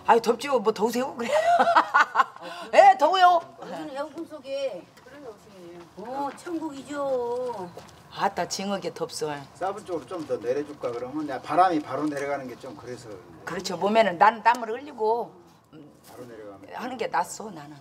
아유 덥지요. 뭐 더우세요? 그래. 예, 더워요. 무슨 에어컨 속에 천국이죠. 아따 징하게 덥소. 사부 쪽으로 좀 더 내려줄까 그러면 내가 바람이 바로 내려가는 게 좀 그래서 그렇죠. 몸에는 나는 땀을 흘리고 바로 내려가면 하는 게 낫소 나는.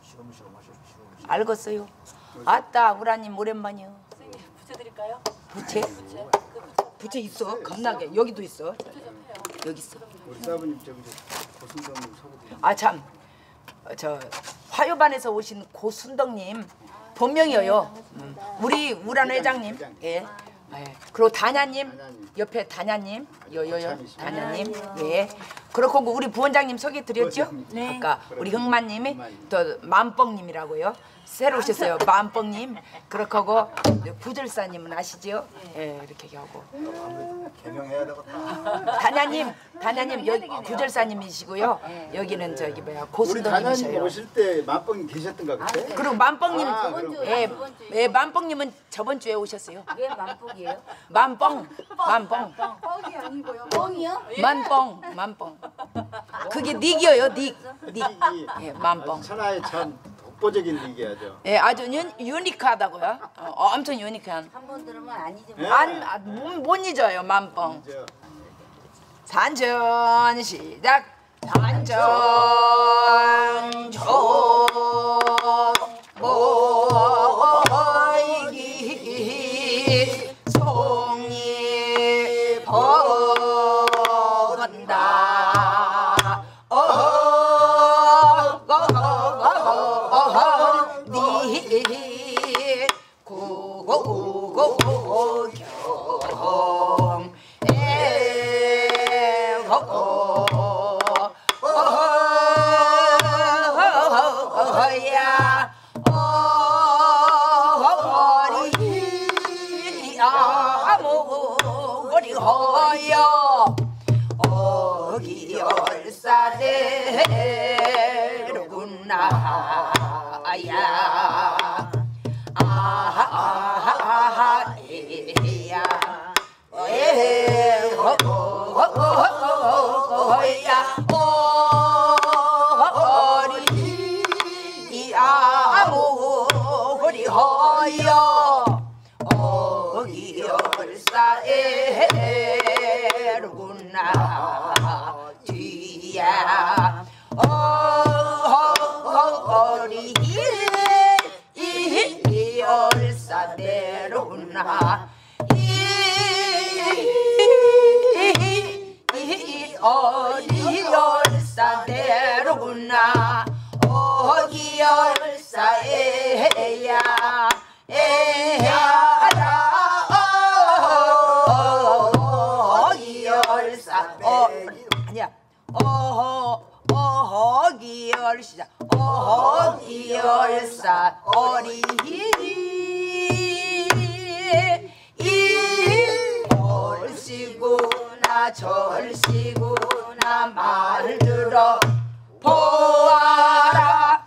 알겠어요. 아따 우라님 오랜만이요. 선생님 붙여드릴까요? 부채? 부채 있어. 겁나게. 여기도 있어. 여기 있어. 우리 사부님 저기 고순정님 소개팅. 아 참. 저 화요반에서 오신 고순덕님 본명이에요. 우리 우란 회장님. 예. 예. 그리고 다냐님 옆에 다냐님 요요요 다냐님 예. 그렇고 우리 부원장님 소개드렸죠? 네. 아까 우리 흥만님이 또 만뻥님이라고요. 새로 오셨어요. 만뻥님. 그렇고 부절사님은 아시죠? 예, 이렇게 하고. 개명해야 되겠다. 다냐님 여기 구절사님이시고요. 여기는 저기 뭐야 우리 다나님 고순덕님이셔요. 오실 때 만뻥이 계셨던가 그때? 그리고 만뻥님 예. 예, 만뻥님은 저번 주에 오셨어요. 왜 만폭이에요? 만뻥. 뻥이 아니고요. 뻥이요? 만뻥. 그게 닉이에요, 닉. 예, 만뻥. 천하의 참 독보적인 얘기하죠. 예, 아주 유니크하다고요. 엄청 유니크한. 한 번 들으면 안 잊어. 못 잊어요, 만뻥. 이제 산전 시작. 산전 모이기 송이 버건다. 니 구고경 야 머리 허여 어기열사대로구나 야 아하야 허리 허여 어기열사에로구나 뒤야 허리 열사대로구나 어리열사대로구나 어기열사에야 에야라 어기열사 아니야 어기열사 어기열사 얼씨구나 절씨구나 말 들어 보아라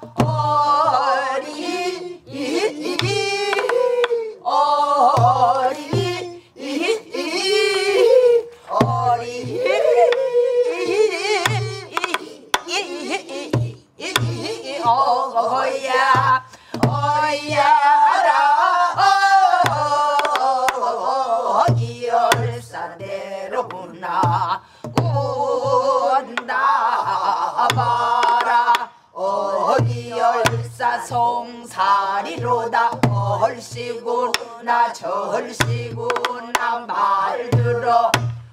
어기열사대로구나 온다 봐라 어기열사 송사리로다 얼씨구나 절씨구나 말 들어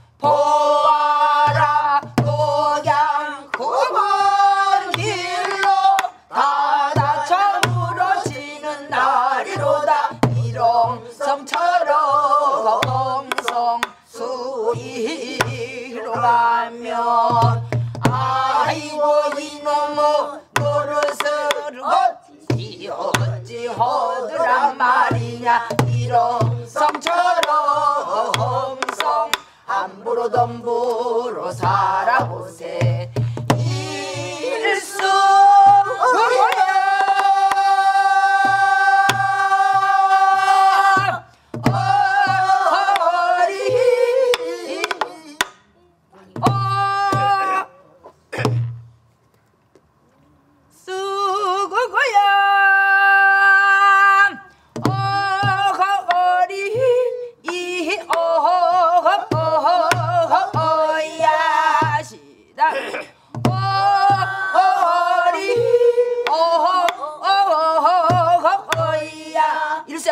보아라 고향 구먼 길로 다다쳐 물어지는 날이로다 일옹성처럼 수위로 가면 아이고 이놈의 노릇을 어찌 하더란 말이냐 일옹성처럼 함부로 덤부로 살아보세 일수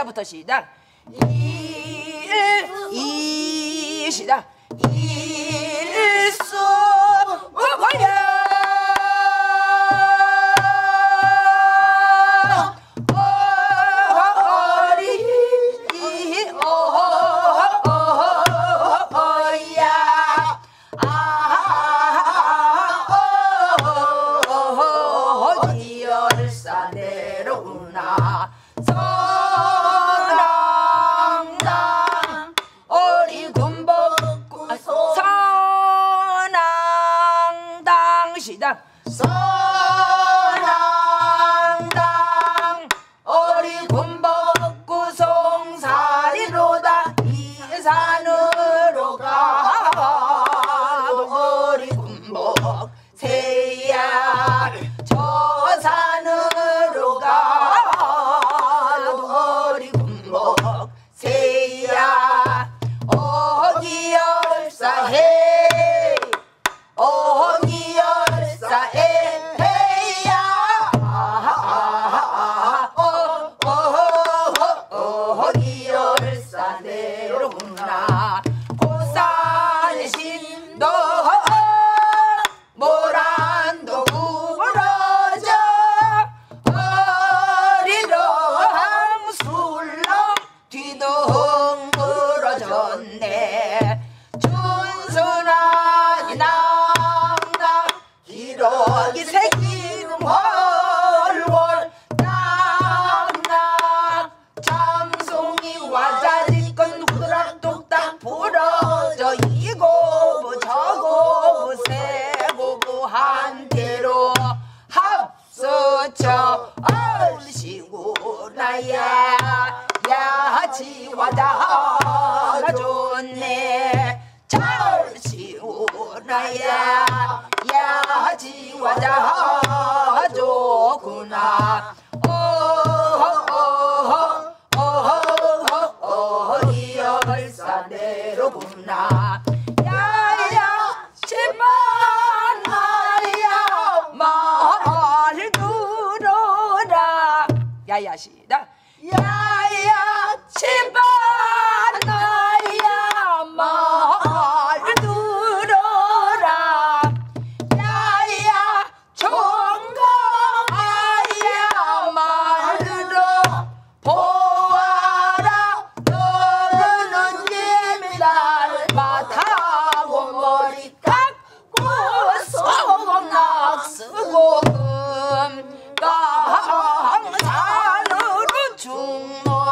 자부터 시작. 이 시작. 일수 관련 시작. 선앙당 어리 군복구 송사리로다 이 산으로 가도 어리 군복 새야 저 산으로 가도 어리 군복 새야 어기열사해 기러기 새끼는 월월 낙낙 장송이 와자리건 후드락뚝딱 부러져 이고부 저고부 세고부 한대로 합서쳐 얼씨구나야 야지와다가 좋네 잘씨구나야 야지와자 좋구나 이열사대로구나 야야 제발 나야 말 들어라 야야 시작 야야 제발 나야 말 들어라 정강아야 말 들어 보아라 너는 님이 나를 맡아고 머리 깎고 성낙 쓰고 강산으로 중노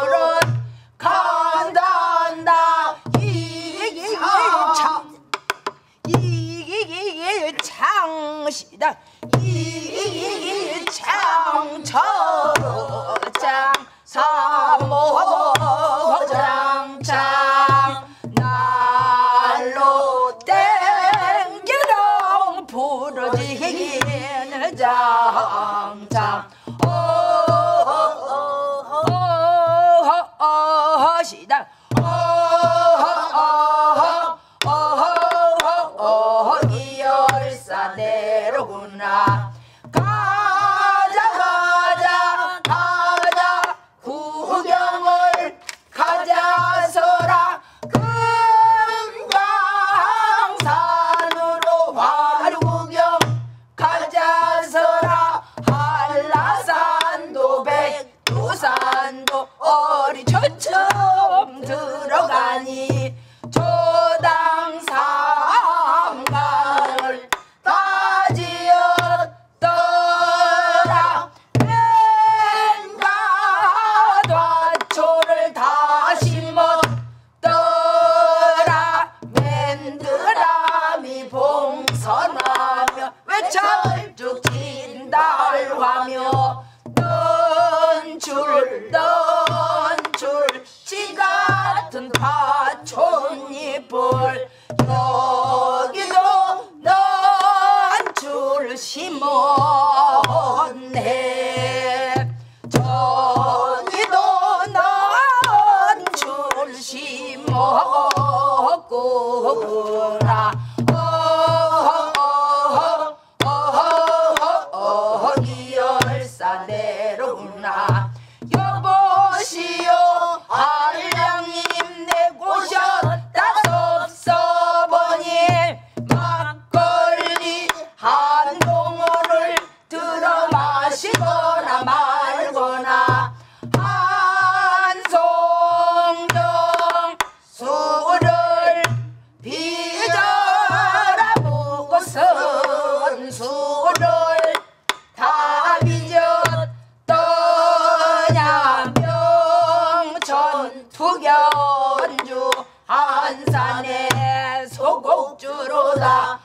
도다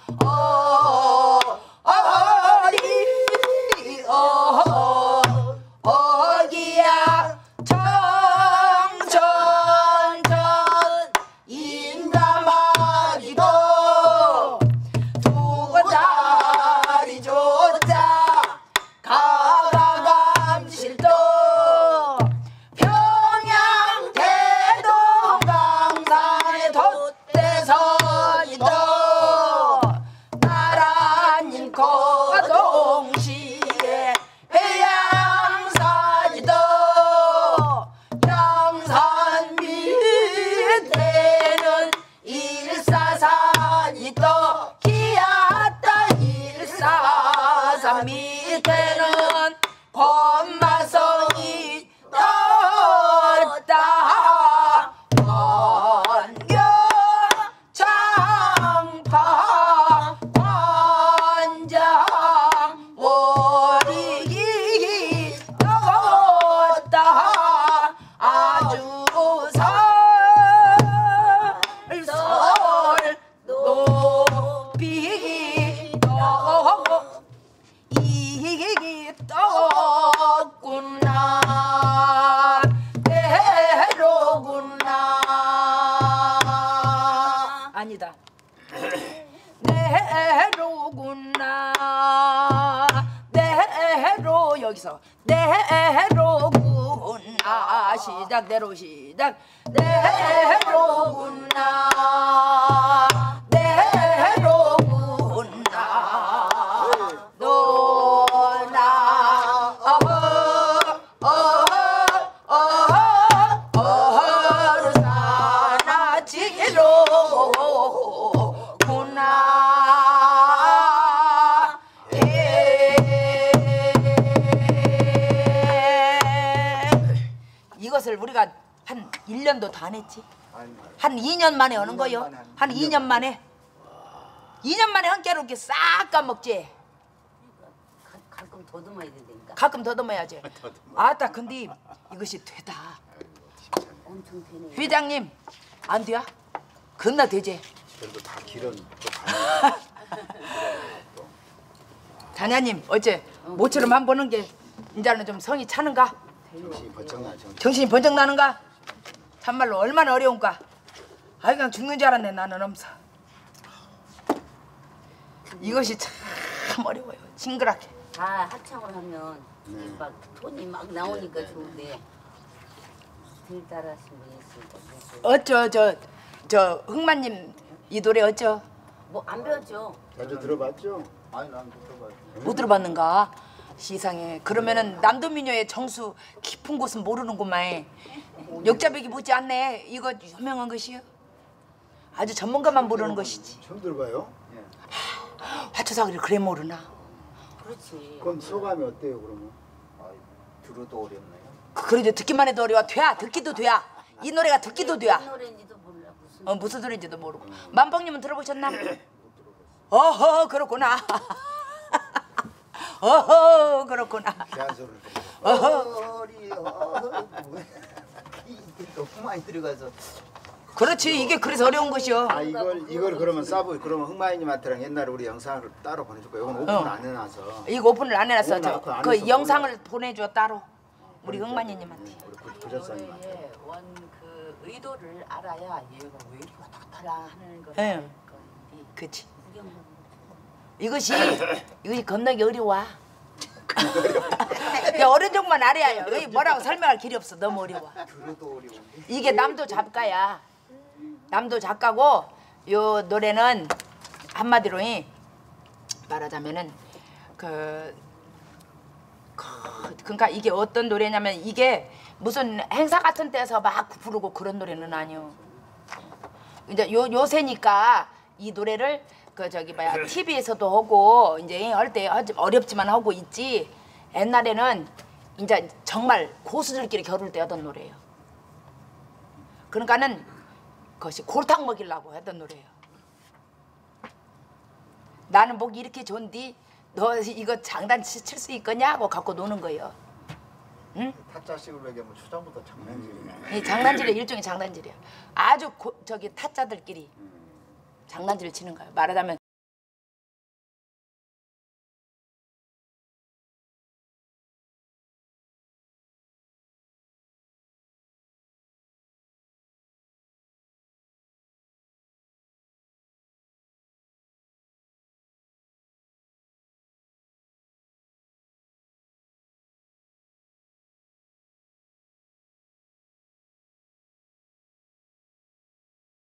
어기야 정천천 인감하기도 두 다리 조자 가가감실도 평양 대동 강산의 돛대선이도 나라님과 동시에 해양산이도 양산 밑에는 일사산이도 기아따 일사산 밑에는 권마성이 떴다 원경 장파 관장 월익이 떴다 아주 설설 높이 이기 떴구나 내로구나 아니다 내로구나 내로 여기서 내로구나 시작 내로 시작 내로구나 내로구나 너나 어르사나 지로구나 이것을 우리가 한 1년도 더 안 했지. 한 2년 만에 오는 거요. 한 2년 만에. 2년 만에 한 깨로 이렇게 싹 까먹지. 가끔 더듬어야 된다니까. 가끔 더듬어야지. 아따 근데 이것이 되다. 엄청 되네. 회장님 안 돼야? 겁나 되지. 그래도 다 길은 또 다냐님 어째 모처럼 한 보는 게 이제는 좀 성이 차는가? 정신이 번쩍 나죠. 정신이 번쩍 나는가? 참말로 얼마나 어려운가? 아 그냥 죽는 줄 알았네 나는 엄서. 이것이 참 어려워요. 징그랗게. 다 합창을 하면 막 돈이 막 나오니까 좋은데 들 따라하신 분이 있으니까 어쩌 저 흥만님 이 노래 어쩌? 뭐 안 배웠죠. 먼저 들어봤죠? 아니 난 못 들어봤죠. 못 들어봤는가? 시상에 그러면은 남도민요의 정수 깊은 곳은 모르는구만. 역자백이 묻지 않네. 이거 유명한 것이요. 아주 전문가만 모르는 것이지. 처음 들어봐요? 화초사거리를 그래 모르나? 그렇지. 그럼 소감이 어때요 그러면? 들어도 어렵네요. 그래도 듣기만 해도 어려워. 돼야 듣기도 돼야. 이 노래가 듣기도 돼야. 무슨 노래인지도 몰라. 무슨 무슨 소리인지도 모르고. 만봉님은 들어보셨나? 어허 그렇구나. 어허 그렇구나. 귀한 소리를 어허. 이게 너무 많이 들어가서. 그렇지 이게 그래서 어려운 것이요. 아 이걸 그러면 싸보 그러면 흥마이님한테랑 옛날에 우리 영상을 따로 보내줄 거예요. 이건 오픈 안 해놔서. 이거 오픈을 안 해놨어. 오늘 안 그 했어, 영상을 보내줘 따로. 우리 흥만이님한테. 우리 부자상님. 노래의 원그 의도를 알아야 얘가 왜 이렇게 왔다 갔다 하는 걸 예. 알 건데. 그치. 구경 좀 이것이 겁나게 어려워. 야, 어려운 쪽만 알아야요. 이 뭐라고 설명할 길이 없어. 너무 어려워. 들어도 어려운데. 이게 남도 작가야. 남도 작가고 요 노래는 한마디로 말하자면은 그러니까 이게 어떤 노래냐면 이게 무슨 행사 같은 데서 막 부르고 그런 노래는 아니요. 이제 요새니까 이 노래를 TV에서도 하고 이제 할 때 어렵지만 하고 있지. 옛날에는 이제 정말 고수들끼리 겨룰 때 하던 노래예요. 그러니까는 그것이 골탕 먹이려고 했던 노래예요. 나는 목이 이렇게 좋은데 너 이거 장단치 칠 수 있겠냐고 갖고 노는 거예요. 응? 타짜식으로 얘기하면 초장부터 장난질이네. 이 장난질이 일종의 장난질이야. 아주 타짜들끼리 장난질을 치는 거예요. 말하자면